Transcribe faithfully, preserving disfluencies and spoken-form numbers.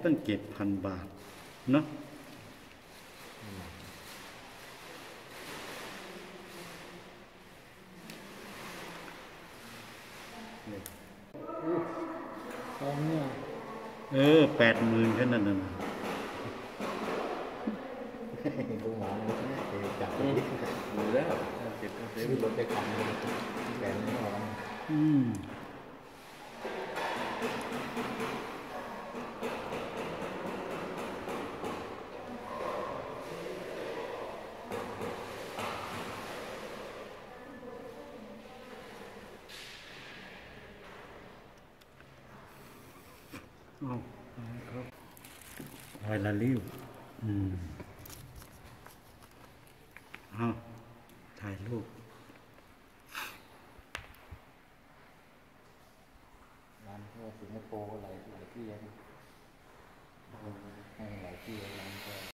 ตั้งเจ็ดพันบาทเนาะตอนเนี่ยเออแปดหมื่นแค่นั้นน่ะดูหมอจับดูแล้วเจ็บเจ็บรถไปขับแปดไม่หรออืมเอาครับไวลาลิ้วอืมเอาถ่ายรูปร้านทั่วสิงคโปร์หลายหลายที่ให้หลายที่ร้านก็